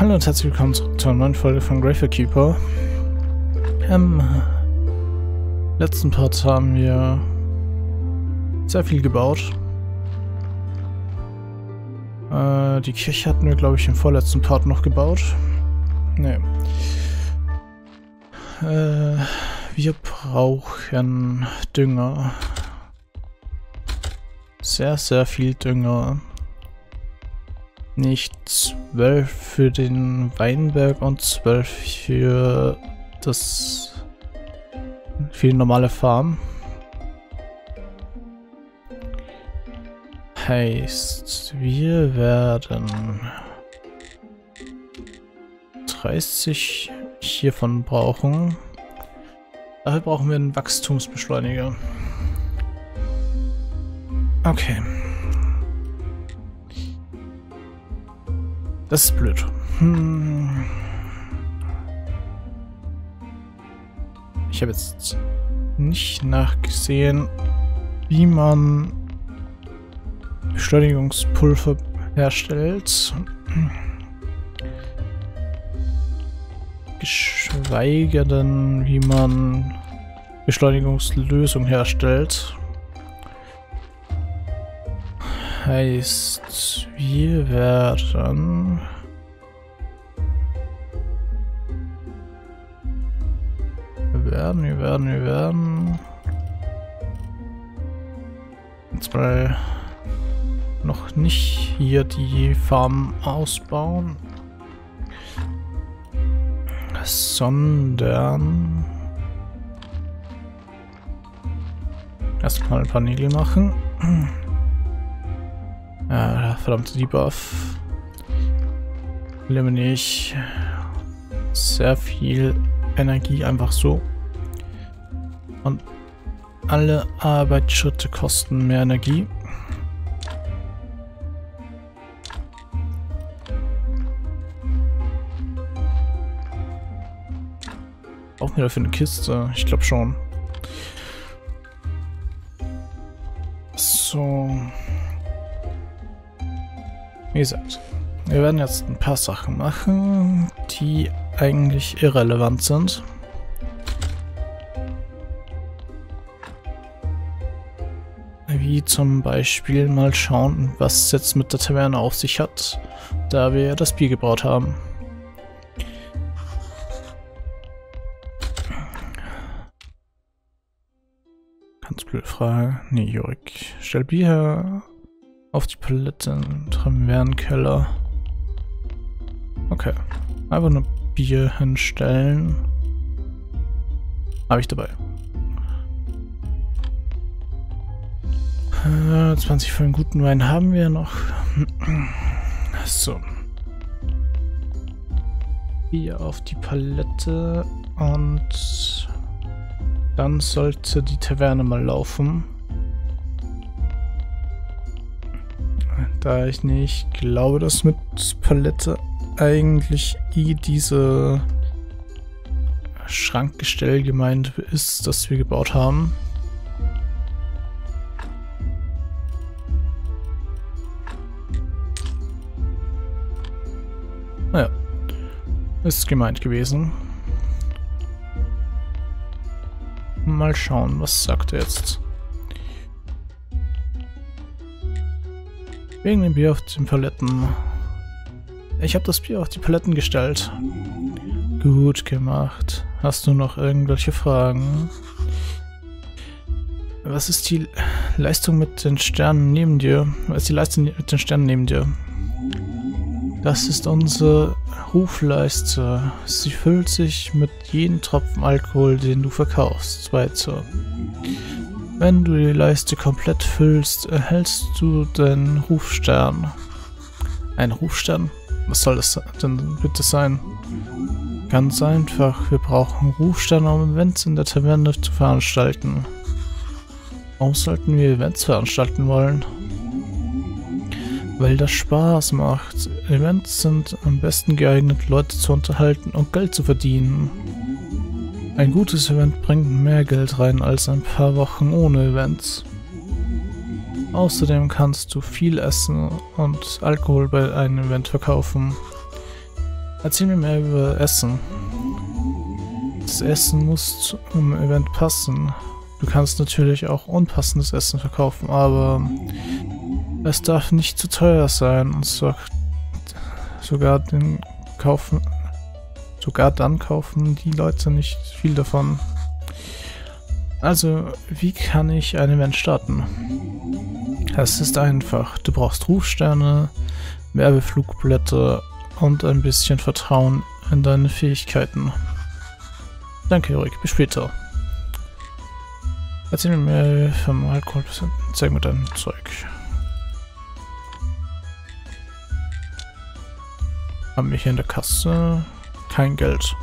Hallo und herzlich willkommen zurück zu einer neuen Folge von Graveyard Keeper. Im letzten Part haben wir sehr viel gebaut. Die Kirche hatten wir, glaube ich, im vorletzten Part noch gebaut. Nee. Wir brauchen Dünger. Sehr, sehr viel Dünger. Nicht 12 für den Weinberg und 12 für die normale Farm. Heißt, wir werden 30 hiervon brauchen. Dafür brauchen wir einen Wachstumsbeschleuniger. Okay. Das ist blöd. Ich habe jetzt nicht nachgesehen, wie man Beschleunigungspulver herstellt. Geschweige denn, wie man Beschleunigungslösung herstellt. Heißt, wir werden jetzt mal noch nicht hier die Farm ausbauen, sondern erstmal ein paar Nägel machen. Ja, verdammte Debuff. Eliminiere ich sehr viel Energie einfach so. Und alle Arbeitsschritte kosten mehr Energie. Brauchen wir dafür eine Kiste? Ich glaube schon. So. Wie gesagt, wir werden jetzt ein paar Sachen machen, die eigentlich irrelevant sind. Wie zum Beispiel mal schauen, was es jetzt mit der Taverne auf sich hat, da wir das Bier gebraut haben. Ganz blöde Frage. Nee, Jurik, stell Bier her. Auf die Palette im Tavernenkeller. Okay. Einfach nur Bier hinstellen. Habe ich dabei. 20 für einen guten Wein haben wir noch. So. Bier auf die Palette. Und dann sollte die Taverne mal laufen. Da ich nicht glaube, dass mit Palette eigentlich diese Schrankgestell gemeint ist, das wir gebaut haben. Naja, ist gemeint gewesen. Mal schauen, was sagt er jetzt. Wegen dem Bier auf den Paletten. Ich habe das Bier auf die Paletten gestellt. Gut gemacht. Hast du noch irgendwelche Fragen? Was ist die Leistung mit den Sternen neben dir? Was ist die Leistung mit den Sternen neben dir? Das ist unsere Rufleiste. Sie füllt sich mit jedem Tropfen Alkohol, den du verkaufst, weiter. Wenn du die Leiste komplett füllst, erhältst du den Rufstern. Ein Rufstern? Was soll das denn bitte sein? Ganz einfach, wir brauchen Rufsterne, um Events in der Taverne zu veranstalten. Warum sollten wir Events veranstalten wollen? Weil das Spaß macht. Events sind am besten geeignet, Leute zu unterhalten und Geld zu verdienen. Ein gutes Event bringt mehr Geld rein als ein paar Wochen ohne Events. Außerdem kannst du viel essen und Alkohol bei einem Event verkaufen. Erzähl mir mehr über Essen. Das Essen muss zum Event passen. Du kannst natürlich auch unpassendes Essen verkaufen, aber es darf nicht zu teuer sein und sogar dann kaufen die Leute nicht viel davon. Also, wie kann ich ein Event starten? Es ist einfach. Du brauchst Rufsterne, Werbeflugblätter und ein bisschen Vertrauen in deine Fähigkeiten. Danke, Erik. Bis später. Erzähl mir mehr vom Alkohol. Zeig mir dein Zeug. Haben wir hier in der Kasse kein Geld.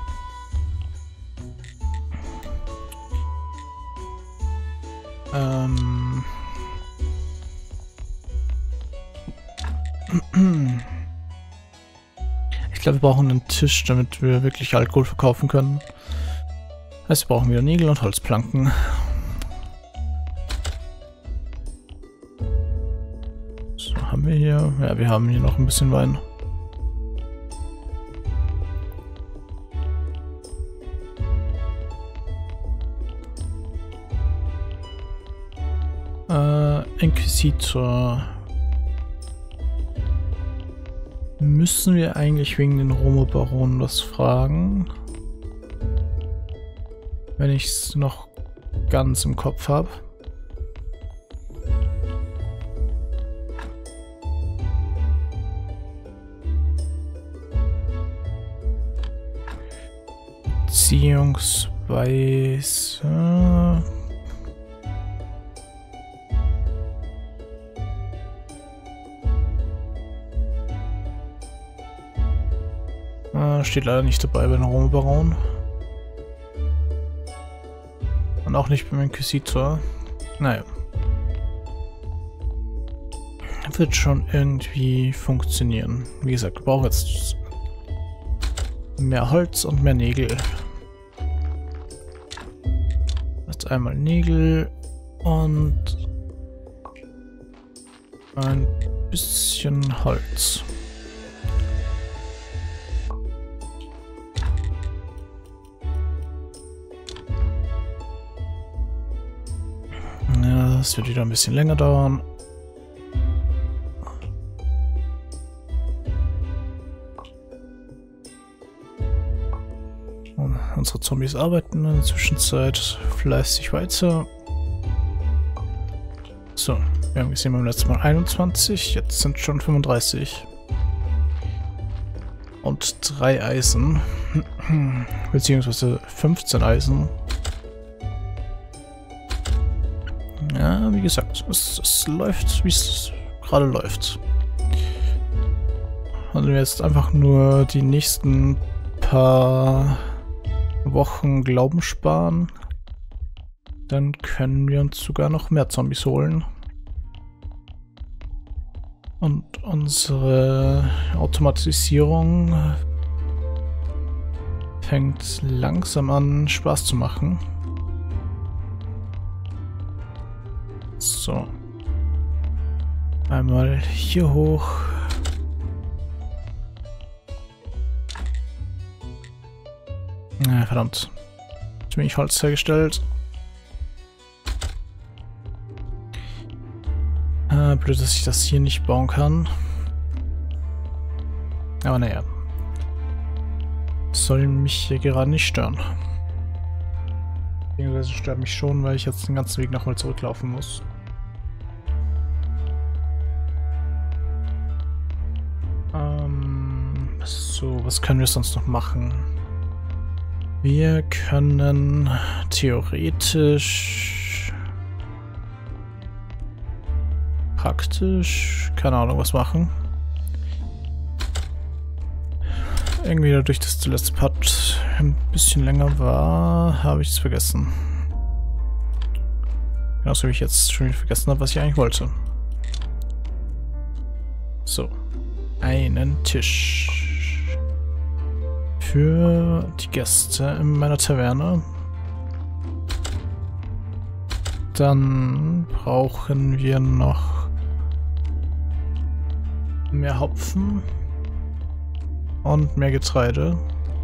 Ich glaube, wir brauchen einen Tisch, damit wir wirklich Alkohol verkaufen können. Also wir brauchen wieder Nägel und Holzplanken. So, haben wir hier... Ja, wir haben hier noch ein bisschen Wein. Inquisitor. Müssen wir eigentlich wegen den Roma-Baronen was fragen? Wenn ich es noch ganz im Kopf habe. Beziehungsweise... steht leider nicht dabei bei den Roma-Baron. Und auch nicht beim Inquisitor. Naja. Wird schon irgendwie funktionieren. Wie gesagt, wir brauchen jetzt mehr Holz und mehr Nägel. Jetzt einmal Nägel und ein bisschen Holz. Ja, das wird wieder ein bisschen länger dauern. Und unsere Zombies arbeiten in der Zwischenzeit fleißig weiter. So, wir haben gesehen beim letzten Mal 21, jetzt sind schon 35. Und 3 Eisen. Beziehungsweise 15 Eisen. Ja, wie gesagt, es läuft, wie es gerade läuft. Und wenn wir jetzt einfach nur die nächsten paar Wochen Glauben sparen, dann können wir uns sogar noch mehr Zombies holen. Und unsere Automatisierung fängt langsam an, Spaß zu machen. So. Einmal hier hoch. Verdammt. Zu wenig Holz hergestellt. Blöd, dass ich das hier nicht bauen kann. Aber naja. Soll mich hier gerade nicht stören. Beziehungsweise stört mich schon, weil ich jetzt den ganzen Weg nochmal zurücklaufen muss. So, was können wir sonst noch machen? Wir können theoretisch, praktisch, keine Ahnung, was machen. Irgendwie dadurch, dass der letzte Part ein bisschen länger war, habe ich es vergessen. Genauso wie ich jetzt schon wieder vergessen habe, was ich eigentlich wollte. So. Einen Tisch. Für die Gäste in meiner Taverne. Dann brauchen wir noch mehr Hopfen. und mehr Getreide.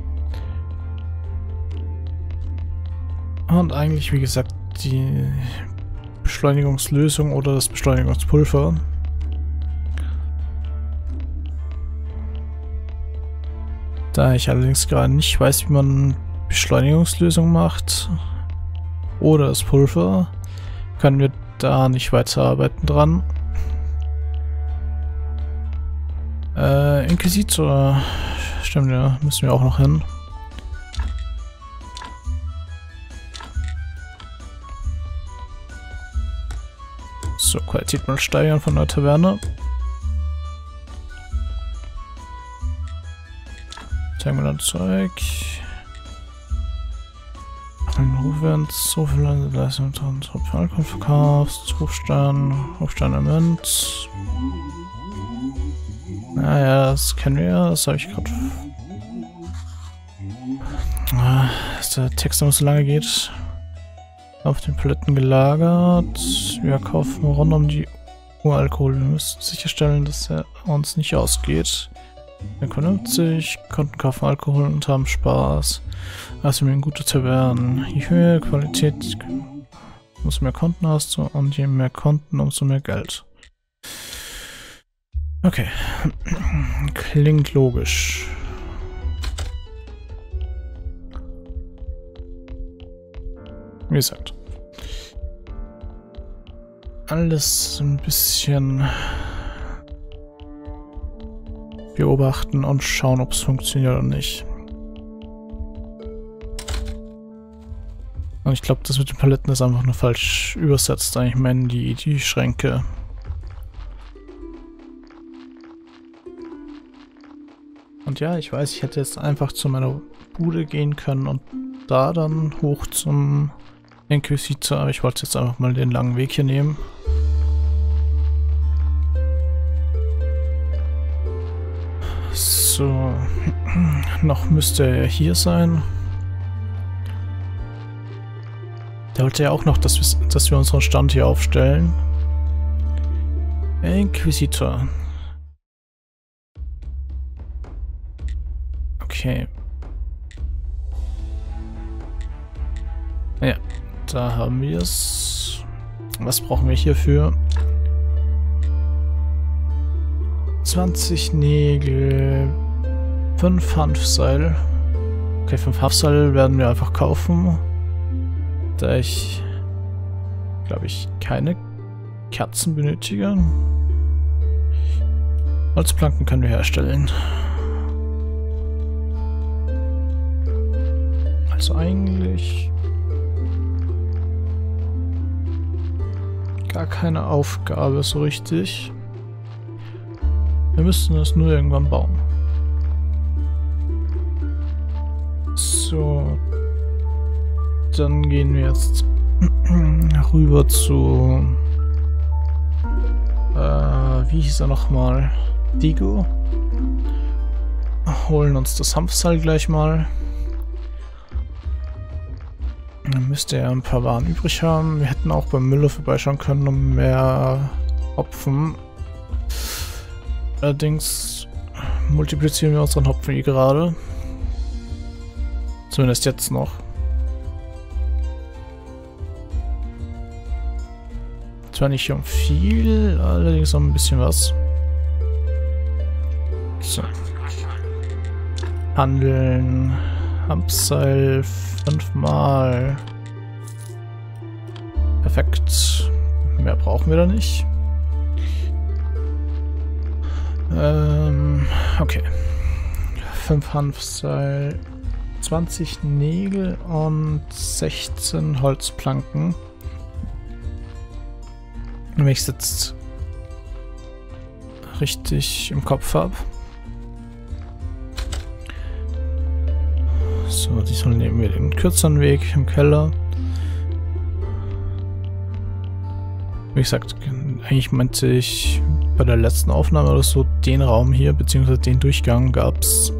Und eigentlich, wie gesagt, die Beschleunigungslösung oder das Beschleunigungspulver. Da ich allerdings gerade nicht weiß, wie man Beschleunigungslösung macht oder das Pulver, können wir da nicht weiterarbeiten dran. Inquisitor, stimmt ja, müssen wir auch noch hin. So, Qualität mal steigern von der Taverne. Zeigen wir dann Zeug. Wenn so viel Leistung und Alkohol verkaufst, Hofstein Element. Naja, das kennen wir ja, das habe ich gerade. Dass der Text immer so lange geht. Auf den Paletten gelagert. Wir kaufen rund um die Uralkohol. Wir müssen sicherstellen, dass er uns nicht ausgeht. Wir vernimmt sich, konnten kaufen Alkohol und haben Spaß. Also mir gute Tavernen. Je höher Qualität, umso mehr Konten hast du und je mehr Konten, umso mehr Geld. Okay. Klingt logisch. Wie gesagt. Alles ein bisschen beobachten und schauen, ob es funktioniert oder nicht. Und ich glaube, das mit den Paletten ist einfach nur falsch übersetzt. Eigentlich meinen die Schränke. Und ja, ich weiß, ich hätte jetzt einfach zu meiner Bude gehen können und da dann hoch zum Inquisitor, aber ich wollte jetzt einfach mal den langen Weg hier nehmen. So, noch müsste er hier sein. Der wollte ja auch noch, dass wir unseren Stand hier aufstellen. Inquisitor. Okay. Ja, da haben wir es. Was brauchen wir hierfür? 20 Nägel, 5 Hanfseil. Okay, 5 Hanfseil werden wir einfach kaufen. Da ich, glaube ich, keine Kerzen benötige. Holzplanken können wir herstellen. Also eigentlich gar keine Aufgabe so richtig. Wir müssten es nur irgendwann bauen. So. Dann gehen wir jetzt rüber zu... wie hieß er nochmal? Digo. Holen uns das Hanfseil gleich mal. Dann müsste er ein paar Waren übrig haben. Wir hätten auch beim Müller vorbeischauen können, um mehr Hopfen. Allerdings multiplizieren wir unseren Hopfen hier gerade. Zumindest jetzt noch. Zwar nicht um viel, allerdings um ein bisschen was. So. Handeln. Hanfseil 5-mal. Perfekt. Mehr brauchen wir da nicht. Okay. 5 Hanfseil, 20 Nägel und 16 Holzplanken. Wenn ich es jetzt richtig im Kopf habe. So, diesmal nehmen wir den kürzeren Weg im Keller. Wie gesagt, eigentlich meinte ich bei der letzten Aufnahme oder so, den Raum hier, beziehungsweise den Durchgang gab es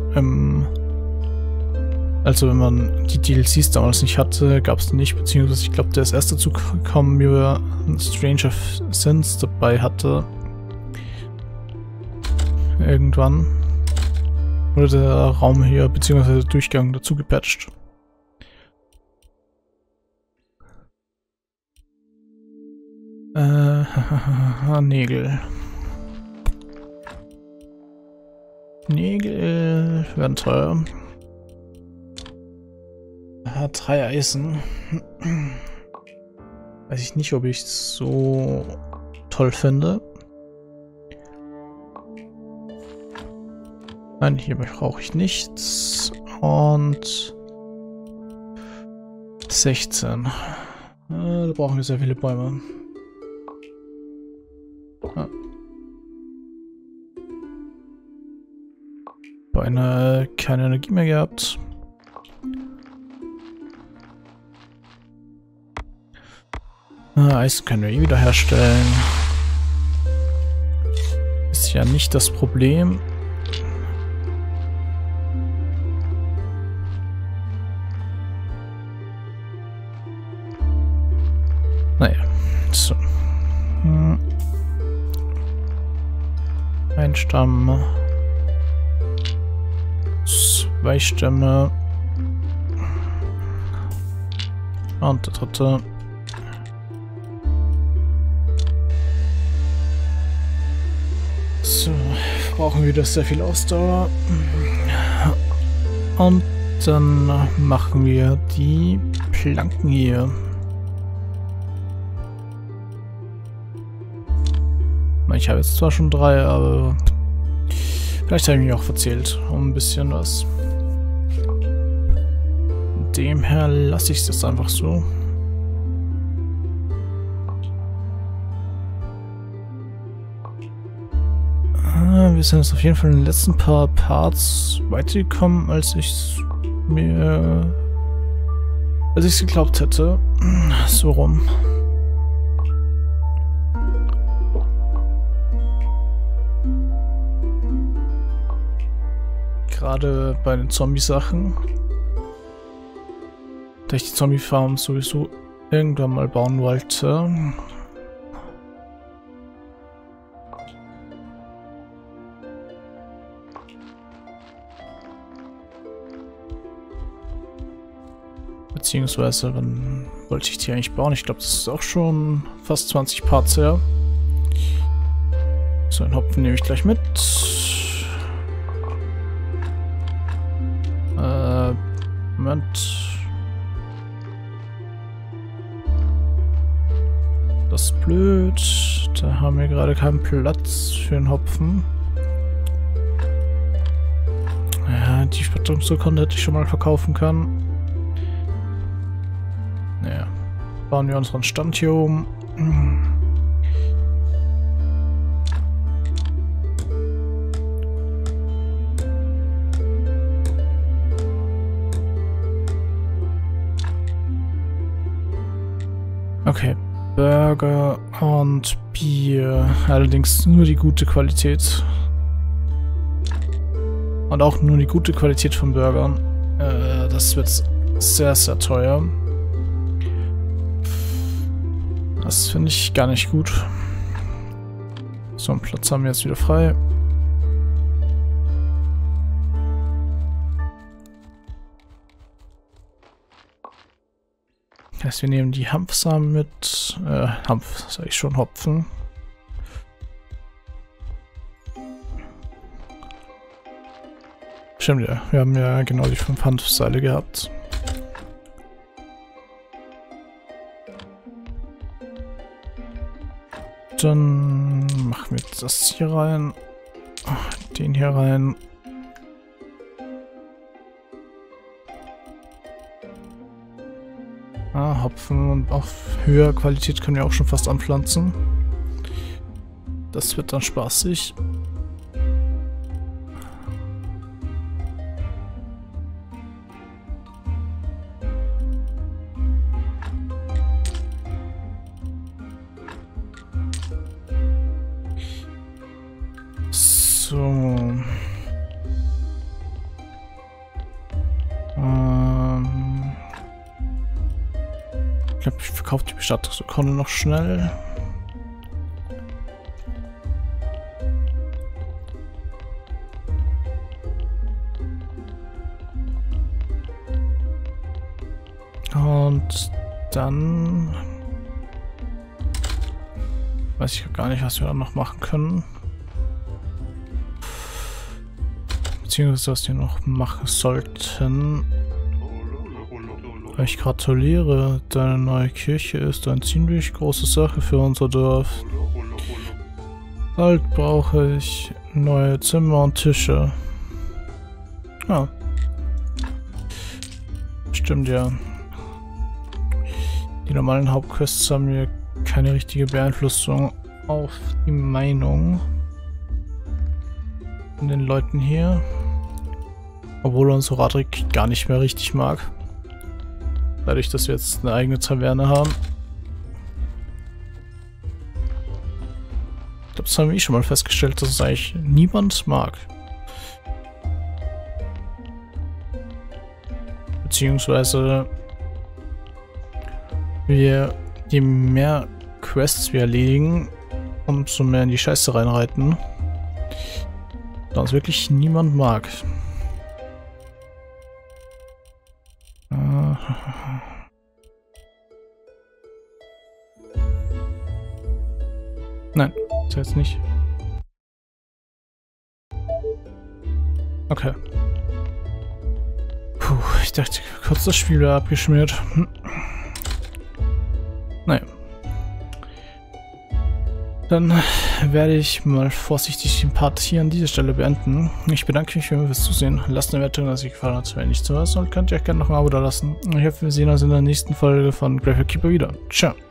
also wenn man die DLCs damals nicht hatte, gab es den nicht, beziehungsweise ich glaube, der ist erst dazu gekommen, wie wir Stranger Sins dabei hatte. Irgendwann. Oder der Raum hier, beziehungsweise der Durchgang dazu gepatcht. Nägel. Nägel werden teuer. 3 Eisen. Weiß ich nicht, ob ich es so toll finde. Nein, hier brauche ich nichts. Und 16. Da brauchen wir sehr viele Bäume. Beinahe keine Energie mehr gehabt. Eisen können wir eh wieder herstellen. Ist ja nicht das Problem. Naja, so. Ein Stamm. 2 Stämme. Und der dritte. So, brauchen wir das sehr viel Ausdauer. Und dann machen wir die Planken hier. Ich habe jetzt zwar schon 3, aber vielleicht habe ich mich auch verzählt um ein bisschen was. Von dem her lasse ich es jetzt einfach so. Wir sind jetzt auf jeden Fall in den letzten paar Parts weitergekommen, als ich es geglaubt hätte. So rum. Gerade bei den Zombie-Sachen. Da ich die Zombie-Farm sowieso irgendwann mal bauen wollte. Beziehungsweise, wann wollte ich die eigentlich bauen? Ich glaube, das ist auch schon fast 20 Parts her. So, einen Hopfen nehme ich gleich mit. Moment. Das ist blöd. Da haben wir gerade keinen Platz für einen Hopfen. Ja, die Spectrumsekunde hätte ich schon mal verkaufen können. Naja. Bauen wir unseren Stand hier um. Okay, Burger und Bier. Allerdings nur die gute Qualität. Und auch nur die gute Qualität von Burgern. Das wird sehr, sehr teuer. Das finde ich gar nicht gut. So, einen Platz haben wir jetzt wieder frei. Wir nehmen die Hanfsamen mit. Hanf, sag ich schon, Hopfen. Stimmt ja, wir haben ja genau die 5 Hanfseile gehabt. Dann machen wir das hier rein. Den hier rein. Hopfen und auf höhere Qualität können wir auch schon fast anpflanzen. Das wird dann spaßig. So. Ich glaube, ich verkaufe die Bestattungsurkunde noch schnell. Und dann weiß ich gar nicht, was wir da noch machen können. Beziehungsweise was wir noch machen sollten. Ich gratuliere, deine neue Kirche ist eine ziemlich große Sache für unser Dorf. Bald brauche ich neue Zimmer und Tische. Ja. Stimmt ja. Die normalen Hauptquests haben hier keine richtige Beeinflussung auf die Meinung von den Leuten hier. Obwohl er uns Roderick gar nicht mehr richtig mag. Dadurch, dass wir jetzt eine eigene Taverne haben. Ich glaube, das haben wir schon mal festgestellt, dass es eigentlich niemand mag. Beziehungsweise je mehr Quests wir erledigen, umso mehr in die Scheiße reinreiten. Da uns wirklich niemand mag. Nein, das jetzt nicht. Okay. Puh, ich dachte kurz das Spiel wieder abgeschmiert. Naja. Dann werde ich mal vorsichtig den Part hier an dieser Stelle beenden. Ich bedanke mich fürs Zusehen. Lasst eine Wertung, dass es euch gefallen hat. Wenn nicht so was, könnt ihr euch gerne noch ein Abo da lassen. Ich hoffe, wir sehen uns in der nächsten Folge von Graveyard Keeper wieder. Ciao.